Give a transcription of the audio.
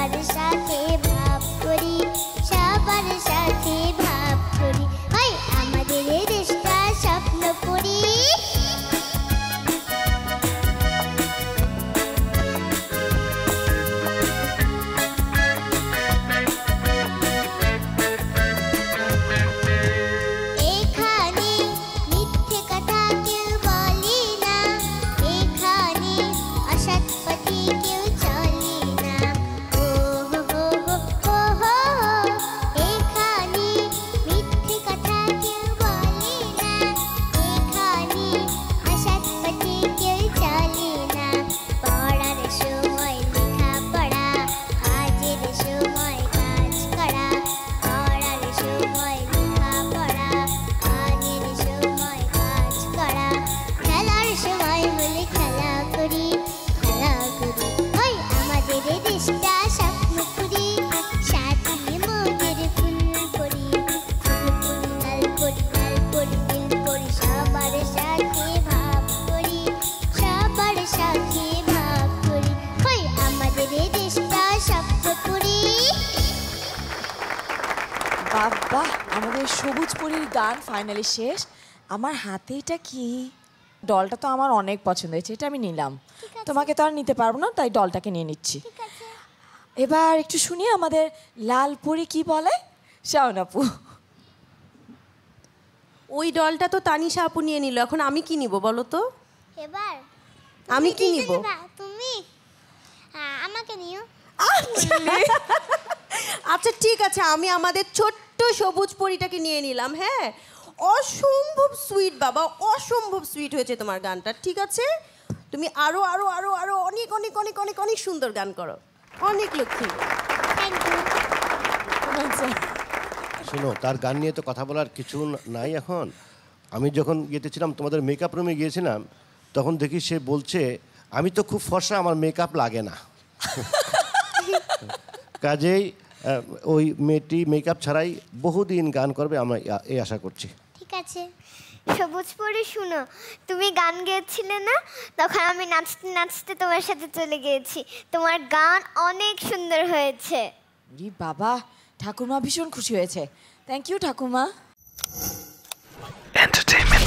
সবার সাথে ভাব করি, সবার সাথে ভাব করি, হয় আমাদের এই দেশটা স্বপ্ন করি। বাবা, আমাদের সবুজ পরীর গান ফাইনালি শেষ। আমার হাতে এটা কি? ডলটা তো আমার অনেক পছন্দ হয়েছে, এটা আমি নিলাম। তোমাকে তো আর নিতে পারবো না, তাই ডলটাকে নিয়ে নিচ্ছি। এবার একটু শুনি আমাদের লাল পরী কি বলে। শাওন আপু, ওই ডলটা তো তানিশা আপু নিয়ে নিল, এখন আমি কি নিব বলো তো? এবার আমি কি নিব? তুমি আমাকে নিও। আচ্ছা ঠিক আছে, আমি আমাদের ছোট্ট সবুজ পরীটাকে নিয়ে নিলাম। হ্যাঁ, অসম্ভব সুইট বাবা, অসম্ভব সুইট হয়েছে তোমার গানটা। ঠিক আছে, তুমি আরো আরো আরো আরো অনেক অনেক অনেক অনেক অনেক সুন্দর গান করো। অনেক লক্ষ্মী। শোনো, তার গান নিয়ে তো কথা বলার কিছু নাই এখন। আমি যখন ছিলাম তোমাদের মেকআপ রুমে গিয়েছিলাম, তখন দেখি সে বলছে আমি তো খুব ফর্সা, আমার মেকআপ লাগে না। কাজেই ওই মেয়েটি মেকআপ ছাড়াই বহুদিন গান করবে, আমরা এই আশা করছি। ঠিক আছে সবুজ পরী, শুনো, তুমি গান গেয়েছিলে না, তখন আমি নাচতে নাচতে তোমার সাথে চলে গিয়েছি। তোমার গান অনেক সুন্দর হয়েছে। বাবা, ঠাকুমা ভীষণ খুশি হয়েছে। থ্যাংক ইউ ঠাকুমা। Entertainment.